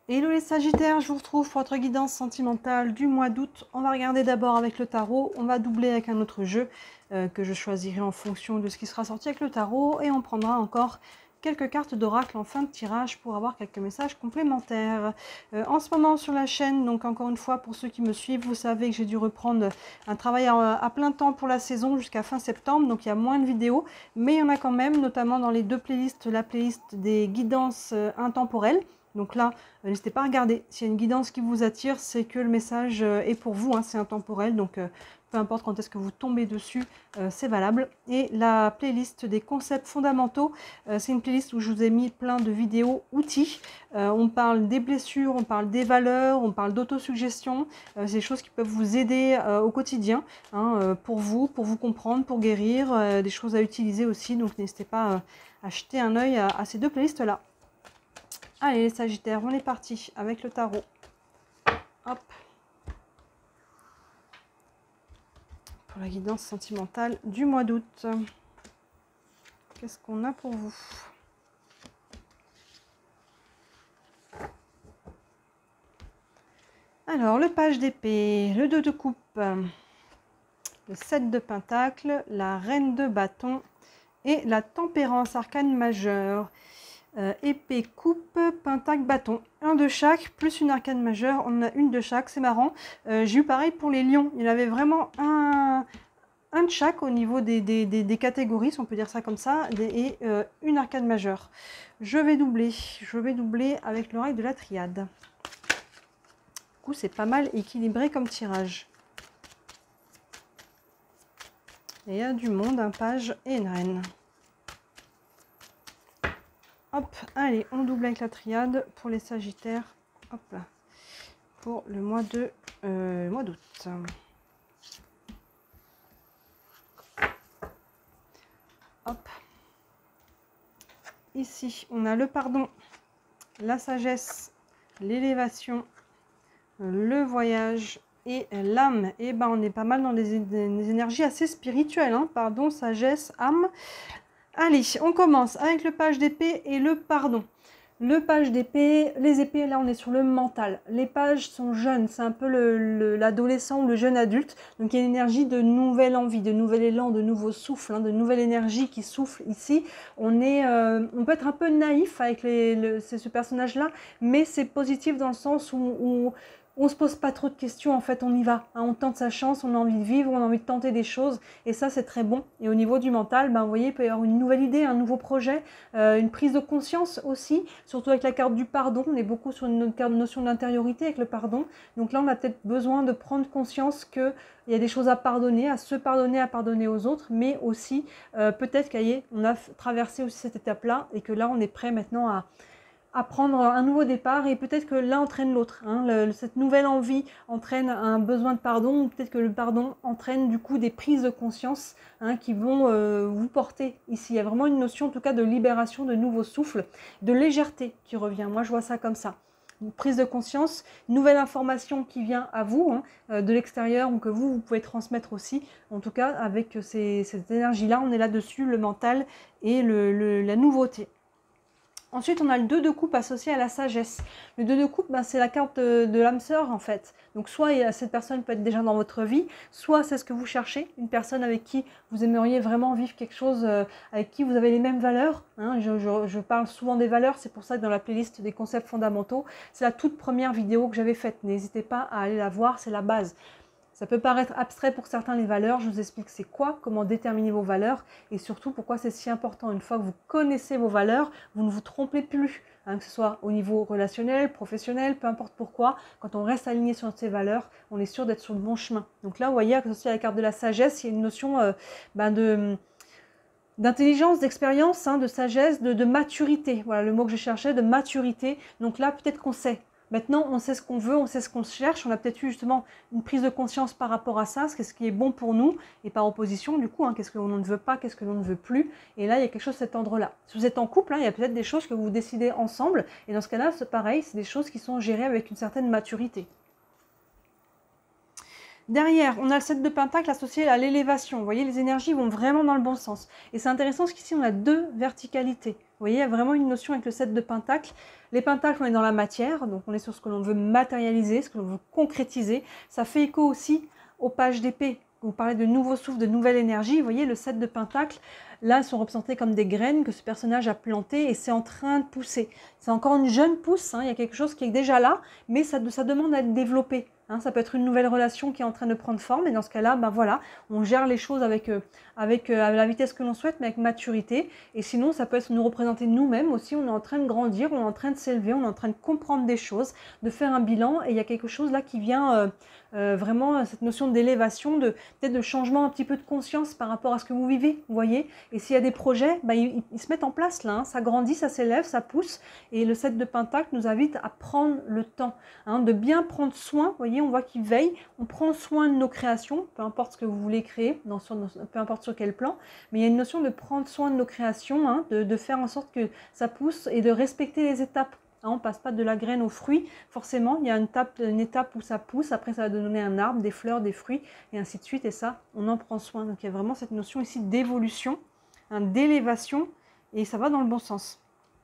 Hello les Sagittaires, je vous retrouve pour votre guidance sentimentale du mois d'août. On va regarder d'abord avec le tarot, on va doubler avec un autre jeu que je choisirai en fonction de ce qui sera sorti avec le tarot. Et on prendra encore quelques cartes d'oracle en fin de tirage pour avoir quelques messages complémentaires. En ce moment sur la chaîne, donc encore une fois pour ceux qui me suivent, vous savez que j'ai dû reprendre un travail à plein temps pour la saison jusqu'à fin septembre. Donc il y a moins de vidéos, mais il y en a quand même, notamment dans les deux playlists, la playlist des guidances intemporelles. Donc là, n'hésitez pas à regarder. S'il y a une guidance qui vous attire, c'est que le message est pour vous, hein, c'est intemporel. Donc peu importe quand est-ce que vous tombez dessus, c'est valable. Et la playlist des concepts fondamentaux, c'est une playlist où je vous ai mis plein de vidéos outils. On parle des blessures, on parle des valeurs, on parle d'autosuggestion. C'est des choses qui peuvent vous aider au quotidien, hein, pour vous comprendre, pour guérir, des choses à utiliser aussi. Donc n'hésitez pas à jeter un œil à ces deux playlists-là. Allez les Sagittaires, on est parti avec le tarot. Hop. Pour la guidance sentimentale du mois d'août. Qu'est-ce qu'on a pour vous? Alors, le page d'épée, le 2 de coupe, le 7 de pentacle, la reine de bâton et la tempérance, arcane majeure. Épée, coupe, pentacle, bâton. Un de chaque, plus une arcane majeure. On a une de chaque, c'est marrant. J'ai eu pareil pour les lions. Il avait vraiment un de chaque au niveau des catégories, si on peut dire ça comme ça, et une arcane majeure. Je vais doubler avec l'oreille de la triade. Du coup, c'est pas mal équilibré comme tirage. Et il y a du monde, un page et une reine. Hop, allez, on double avec la triade pour les Sagittaires. Hop là, pour le mois d'août. Hop. Ici, on a le pardon, la sagesse, l'élévation, le voyage et l'âme. Et ben, on est pas mal dans des énergies assez spirituelles, hein. Pardon, sagesse, âme. Allez, on commence avec le page d'épée et le pardon. Le page d'épée, les épées, là on est sur le mental. Les pages sont jeunes, c'est un peu l'adolescent ou le jeune adulte. Donc il y a une énergie de nouvelle envie, de nouvel élan, de nouveau souffle, hein, de nouvelle énergie qui souffle ici. On peut être un peu naïf avec ce personnage-là, mais c'est positif dans le sens où on se pose pas trop de questions, en fait on y va, hein, on tente sa chance, on a envie de vivre, on a envie de tenter des choses, et ça c'est très bon. Et au niveau du mental, ben, vous voyez, il peut y avoir une nouvelle idée, un nouveau projet, une prise de conscience aussi, surtout avec la carte du pardon. On est beaucoup sur une notion d'intériorité avec le pardon. Donc là on a peut-être besoin de prendre conscience qu'il y a des choses à pardonner, à se pardonner, à pardonner aux autres, mais aussi peut-être qu'on a traversé aussi cette étape-là, et que là on est prêt maintenant à prendre un nouveau départ, et peut-être que l'un entraîne l'autre, hein. Cette nouvelle envie entraîne un besoin de pardon, ou peut-être que le pardon entraîne du coup des prises de conscience, hein, qui vont vous porter ici. Il y a vraiment une notion en tout cas de libération, de nouveau souffle, de légèreté qui revient. Moi je vois ça comme ça. Une prise de conscience, une nouvelle information qui vient à vous, hein, de l'extérieur, ou que vous pouvez transmettre aussi. En tout cas avec cette énergie-là, on est là-dessus, le mental et la nouveauté. Ensuite, on a le 2 de coupe associé à la sagesse. Le 2 de coupe, ben, c'est la carte de l'âme sœur, en fait. Donc, soit cette personne peut être déjà dans votre vie, soit c'est ce que vous cherchez, une personne avec qui vous aimeriez vraiment vivre quelque chose, avec qui vous avez les mêmes valeurs, hein. Je parle souvent des valeurs, c'est pour ça que dans la playlist des concepts fondamentaux, c'est la toute première vidéo que j'avais faite. N'hésitez pas à aller la voir, c'est la base. Ça peut paraître abstrait pour certains les valeurs, je vous explique c'est quoi, comment déterminer vos valeurs, et surtout pourquoi c'est si important. Une fois que vous connaissez vos valeurs, vous ne vous trompez plus, hein, que ce soit au niveau relationnel, professionnel, peu importe pourquoi. Quand on reste aligné sur ces valeurs, on est sûr d'être sur le bon chemin. Donc là, vous voyez, associé à la carte de la sagesse, il y a une notion d'intelligence, d'expérience, hein, de sagesse, de maturité. Voilà le mot que je cherchais, de maturité. Donc là, peut-être qu'on sait. Maintenant, on sait ce qu'on veut, on sait ce qu'on cherche. On a peut-être eu justement une prise de conscience par rapport à ça, ce qui est bon pour nous, et par opposition, du coup, hein, qu'est-ce que l'on ne veut pas, qu'est-ce que l'on ne veut plus. Et là, il y a quelque chose de cet ordre-là. Si vous êtes en couple, hein, il y a peut-être des choses que vous décidez ensemble. Et dans ce cas-là, c'est pareil, c'est des choses qui sont gérées avec une certaine maturité. Derrière, on a le 7 de Pentacle associé à l'élévation. Vous voyez, les énergies vont vraiment dans le bon sens. Et c'est intéressant parce qu'ici, on a 2 verticalités. Vous voyez, il y a vraiment une notion avec le 7 de Pentacle. Les Pentacles, on est dans la matière, donc on est sur ce que l'on veut matérialiser, ce que l'on veut concrétiser. Ça fait écho aussi aux pages d'épée. Vous parlez de nouveaux souffles, de nouvelle énergie. Vous voyez, le 7 de Pentacle, là, sont représentés comme des graines que ce personnage a plantées et c'est en train de pousser. C'est encore une jeune pousse, hein, il y a quelque chose qui est déjà là, mais ça demande à être développé. Hein, ça peut être une nouvelle relation qui est en train de prendre forme et dans ce cas-là, ben voilà, on gère les choses avec la vitesse que l'on souhaite, mais avec maturité. Et sinon, ça peut être nous représenter nous-mêmes aussi. On est en train de grandir, on est en train de s'élever, on est en train de comprendre des choses, de faire un bilan. Et il y a quelque chose là qui vient vraiment, cette notion d'élévation, peut-être de changement, un petit peu de conscience par rapport à ce que vous vivez, vous voyez. Et s'il y a des projets, ben, ils se mettent en place là, hein, ça grandit, ça s'élève, ça pousse. Et le 7 de Pentacle nous invite à prendre le temps, hein, de bien prendre soin, vous voyez. On voit qu'il veille, on prend soin de nos créations, peu importe ce que vous voulez créer, peu importe sur quel plan, mais il y a une notion de prendre soin de nos créations, hein, de faire en sorte que ça pousse et de respecter les étapes. Hein, on ne passe pas de la graine au fruit, forcément, il y a une étape où ça pousse, après ça va donner un arbre, des fleurs, des fruits, et ainsi de suite, et ça, on en prend soin. Donc il y a vraiment cette notion ici d'évolution, hein, d'élévation, et ça va dans le bon sens.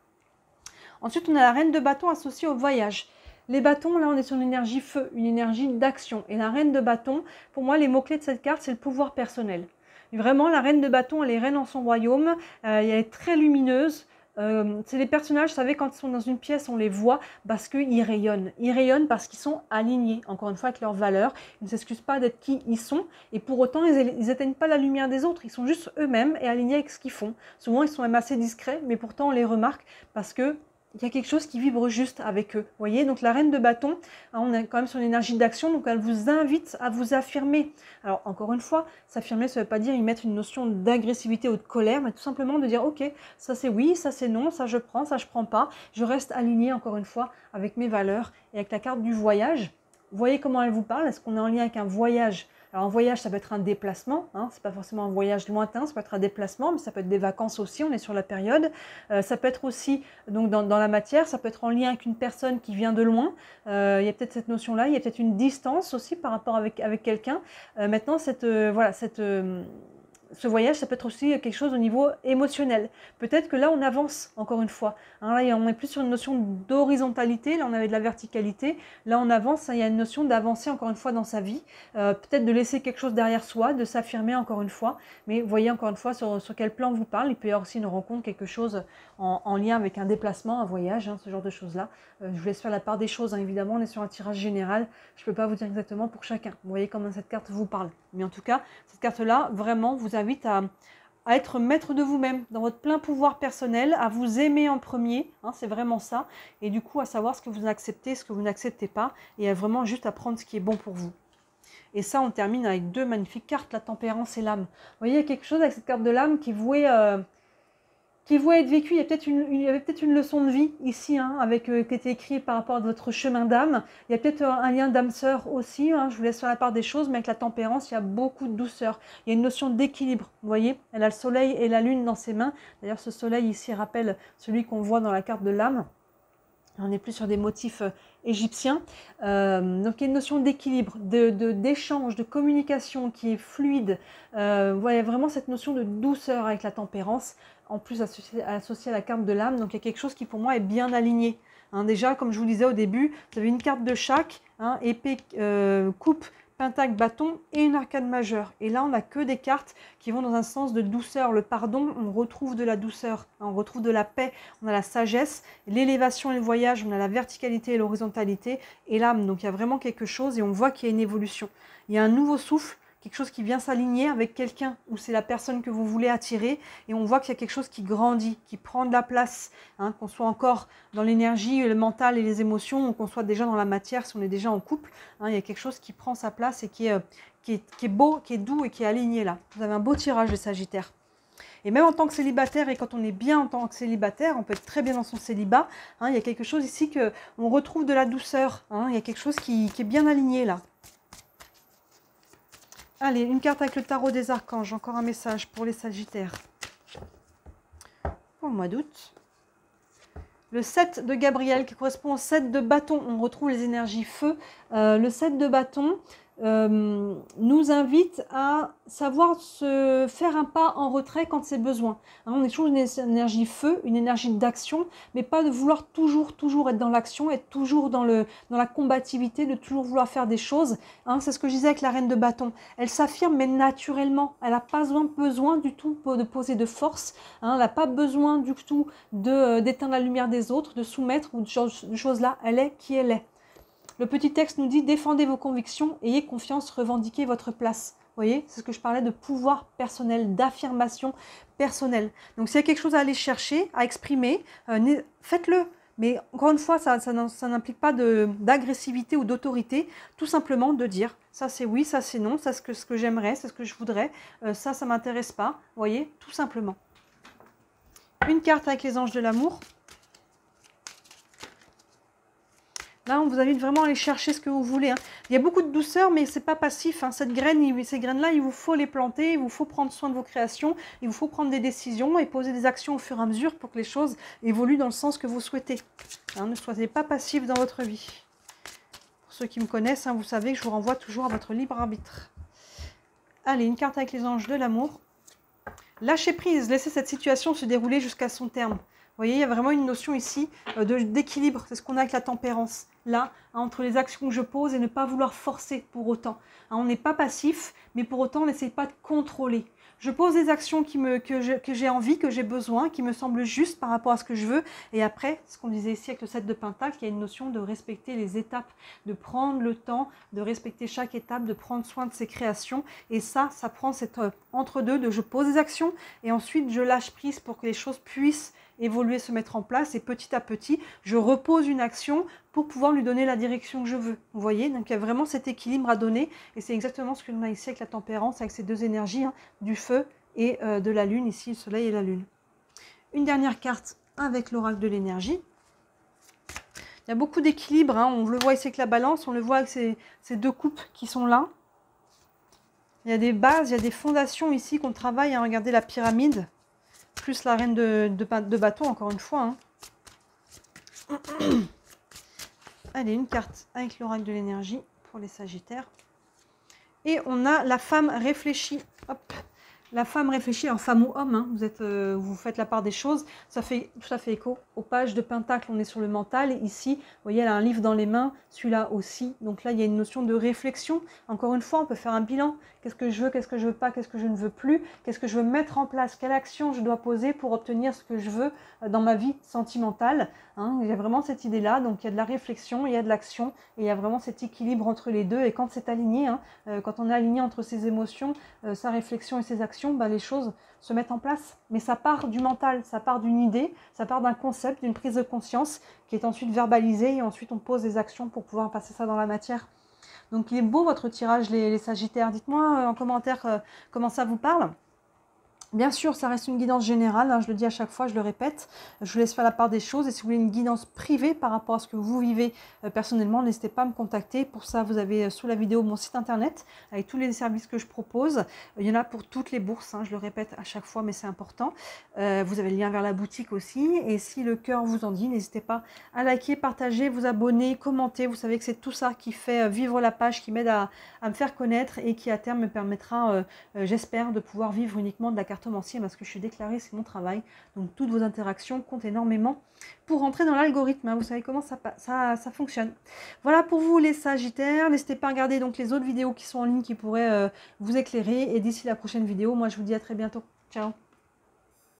Ensuite, on a la reine de bâton associée au voyage. Les bâtons, là, on est sur une énergie feu, une énergie d'action. Et la reine de bâton, pour moi, les mots-clés de cette carte, c'est le pouvoir personnel. Vraiment, la reine de bâton, elle est reine en son royaume. Elle est très lumineuse. C'est les personnages, vous savez, quand ils sont dans une pièce, on les voit parce qu'ils rayonnent. Ils rayonnent parce qu'ils sont alignés, encore une fois, avec leurs valeurs. Ils ne s'excusent pas d'être qui ils sont. Et pour autant, ils n'éteignent pas la lumière des autres. Ils sont juste eux-mêmes et alignés avec ce qu'ils font. Souvent, ils sont même assez discrets, mais pourtant, on les remarque parce que il y a quelque chose qui vibre juste avec eux. Vous voyez, donc la reine de bâton, hein, on est quand même sur l'énergie d'action, donc elle vous invite à vous affirmer. Alors, encore une fois, s'affirmer, ça ne veut pas dire y mettre une notion d'agressivité ou de colère, mais tout simplement de dire, ok, ça c'est oui, ça c'est non, ça je prends pas. Je reste alignée, encore une fois, avec mes valeurs et avec la carte du voyage. Vous voyez comment elle vous parle? Est-ce qu'on est en lien avec un voyage? Alors un voyage, ça peut être un déplacement, hein, c'est pas forcément un voyage lointain, ça peut être un déplacement, mais ça peut être des vacances aussi, on est sur la période. Ça peut être aussi donc dans la matière, ça peut être en lien avec une personne qui vient de loin. Il y a peut-être cette notion-là, il y a peut-être une distance aussi par rapport avec quelqu'un. Maintenant, ce voyage, ça peut être aussi quelque chose au niveau émotionnel. Peut-être que là, on avance, encore une fois. Hein, là, on est plus sur une notion d'horizontalité. Là, on avait de la verticalité. Là, on avance. Hein, il y a une notion d'avancer, encore une fois, dans sa vie. Peut-être de laisser quelque chose derrière soi, de s'affirmer, encore une fois. Mais vous voyez, encore une fois, sur quel plan on vous parle. Il peut y avoir aussi une rencontre, quelque chose en lien avec un déplacement, un voyage, hein, ce genre de choses-là. Je vous laisse faire la part des choses. Hein, évidemment, on est sur un tirage général. Je ne peux pas vous dire exactement pour chacun. Vous voyez comment cette carte vous parle. Mais en tout cas, cette carte-là, vraiment, vous invite à être maître de vous-même, dans votre plein pouvoir personnel, à vous aimer en premier, hein, c'est vraiment ça, et du coup à savoir ce que vous acceptez, ce que vous n'acceptez pas, et à vraiment juste à prendre ce qui est bon pour vous. Et ça, on termine avec 2 magnifiques cartes, la tempérance et l'âme. Vous voyez, il y a quelque chose avec cette carte de l'âme qui est vouée être vécu. Il y avait peut-être une leçon de vie ici, hein, qui était écrite par rapport à votre chemin d'âme. Il y a peut-être un lien d'âme-sœur aussi, hein, je vous laisse faire la part des choses, mais avec la tempérance, il y a beaucoup de douceur. Il y a une notion d'équilibre, vous voyez. Elle a le soleil et la lune dans ses mains. D'ailleurs, ce soleil ici rappelle celui qu'on voit dans la carte de l'âme. On est plus sur des motifs égyptiens. Donc il y a une notion d'équilibre, d'échange, de communication qui est fluide. Voilà, vraiment cette notion de douceur avec la tempérance, en plus associée à la carte de l'âme. Donc il y a quelque chose qui pour moi est bien aligné. Hein, déjà, comme je vous disais au début, vous avez une carte de chaque, hein, épée, coupe, pentacle, bâton et une arcane majeure. Et là, on n'a que des cartes qui vont dans un sens de douceur. Le pardon, on retrouve de la douceur, hein, on retrouve de la paix, on a la sagesse, l'élévation et le voyage, on a la verticalité et l'horizontalité et l'âme. Donc il y a vraiment quelque chose et on voit qu'il y a une évolution. Il y a un nouveau souffle, quelque chose qui vient s'aligner avec quelqu'un ou c'est la personne que vous voulez attirer et on voit qu'il y a quelque chose qui grandit, qui prend de la place, hein, qu'on soit encore dans l'énergie, le mental et les émotions ou qu'on soit déjà dans la matière si on est déjà en couple, hein, il y a quelque chose qui prend sa place et qui est beau, qui est doux et qui est aligné là. Vous avez un beau tirage de Sagittaire. Et même en tant que célibataire, et quand on est bien en tant que célibataire, on peut être très bien dans son célibat, hein, il y a quelque chose ici qu'on retrouve de la douceur, hein, il y a quelque chose qui est bien aligné là. Allez, une carte avec le tarot des archanges. Encore un message pour les sagittaires. Pour le mois d'août. Le 7 de Gabriel qui correspond au 7 de bâton. On retrouve les énergies feu. Le 7 de bâton, nous invite à savoir se faire un pas en retrait quand c'est besoin. Hein, on est toujours une énergie feu, une énergie d'action, mais pas de vouloir toujours être dans l'action, être toujours dans la combativité, de toujours vouloir faire des choses. Hein, c'est ce que je disais avec la reine de bâton. Elle s'affirme, mais naturellement. Elle n'a pas besoin du tout de poser de force. Hein, elle n'a pas besoin du tout d'éteindre la lumière des autres, de soumettre ou de choses là. Elle est qui elle est. Le petit texte nous dit « Défendez vos convictions, ayez confiance, revendiquez votre place ». Vous voyez, c'est ce que je parlais de pouvoir personnel, d'affirmation personnelle. Donc s'il y a quelque chose à aller chercher, à exprimer, faites-le. Mais encore une fois, ça n'implique pas d'agressivité ou d'autorité, tout simplement de dire « ça c'est oui, ça c'est non, ça c'est ce que j'aimerais, c'est ce que je voudrais, ça ne m'intéresse pas ». Vous voyez, tout simplement. Une carte avec les anges de l'amour. Là, on vous invite vraiment à aller chercher ce que vous voulez. Hein. Il y a beaucoup de douceur, mais ce n'est pas passif. Hein. Ces graines-là, il vous faut les planter, il vous faut prendre soin de vos créations, il vous faut prendre des décisions et poser des actions au fur et à mesure pour que les choses évoluent dans le sens que vous souhaitez. Hein, ne soyez pas passif dans votre vie. Pour ceux qui me connaissent, hein, vous savez que je vous renvoie toujours à votre libre arbitre. Allez, une carte avec les anges de l'amour. Lâchez prise, laissez cette situation se dérouler jusqu'à son terme. Vous voyez, il y a vraiment une notion ici d'équilibre. C'est ce qu'on a avec la tempérance. Là, hein, entre les actions que je pose et ne pas vouloir forcer pour autant. Hein, on n'est pas passif, mais pour autant, on n'essaie pas de contrôler. Je pose des actions que j'ai envie, que j'ai besoin, qui me semblent justes par rapport à ce que je veux. Et après, ce qu'on disait ici avec le 7 de Pentacle, il y a une notion de respecter les étapes, de prendre le temps, de respecter chaque étape, de prendre soin de ses créations. Et ça prend cette entre-deux de je pose des actions et ensuite je lâche prise pour que les choses puissent évoluer, se mettre en place. Et petit à petit, je repose une action pour pouvoir lui donner la direction que je veux. Vous voyez, donc il y a vraiment cet équilibre à donner. Et c'est exactement ce que l'on a ici avec la tempérance, avec ces deux énergies, hein, du feu et de la lune, ici le soleil et la lune. Une dernière carte avec l'oracle de l'énergie. Il y a beaucoup d'équilibre, hein. On le voit ici avec la balance, on le voit avec ces deux coupes qui sont là. Il y a des bases, il y a des fondations ici qu'on travaille. Hein. Regardez la pyramide, plus la reine de bâton, encore une fois. Hein. Allez, une carte avec l'oracle de l'énergie pour les Sagittaires. Et on a la femme réfléchie. Hop. La femme réfléchie, alors femme ou homme, hein, vous faites la part des choses. Ça fait tout à fait écho aux pages de Pentacle, on est sur le mental. Et ici, vous voyez, elle a un livre dans les mains, celui-là aussi. Donc là, il y a une notion de réflexion. Encore une fois, on peut faire un bilan. Qu'est-ce que je veux, qu'est-ce que je veux pas, qu'est-ce que je ne veux plus, qu'est-ce que je veux mettre en place, quelle action je dois poser pour obtenir ce que je veux dans ma vie sentimentale. Hein. Il y a vraiment cette idée-là, donc il y a de la réflexion, il y a de l'action, et il y a vraiment cet équilibre entre les deux. Et quand c'est aligné, hein, quand on est aligné entre ses émotions, sa réflexion et ses actions, bah, les choses se mettent en place. Mais ça part du mental, ça part d'une idée, ça part d'un concept, d'une prise de conscience qui est ensuite verbalisée et ensuite on pose des actions pour pouvoir passer ça dans la matière. Donc il est beau votre tirage les Sagittaires. Dites-moi en commentaire comment ça vous parle. Bien sûr, ça reste une guidance générale, hein, je le dis à chaque fois, je le répète, je vous laisse faire la part des choses et si vous voulez une guidance privée par rapport à ce que vous vivez personnellement, n'hésitez pas à me contacter. Pour ça, vous avez sous la vidéo mon site internet avec tous les services que je propose. Il y en a pour toutes les bourses, hein, je le répète à chaque fois, mais c'est important. Vous avez le lien vers la boutique aussi et si le cœur vous en dit, n'hésitez pas à liker, partager, vous abonner, commenter. Vous savez que c'est tout ça qui fait vivre la page, qui m'aide à me faire connaître et qui à terme me permettra, j'espère, de pouvoir vivre uniquement de la carte parce que je suis déclarée, c'est mon travail. Donc toutes vos interactions comptent énormément pour rentrer dans l'algorithme. Hein. Vous savez comment ça fonctionne. Voilà pour vous les Sagittaires. N'hésitez pas à regarder donc les autres vidéos qui sont en ligne qui pourraient vous éclairer. Et d'ici la prochaine vidéo, moi je vous dis à très bientôt. Ciao.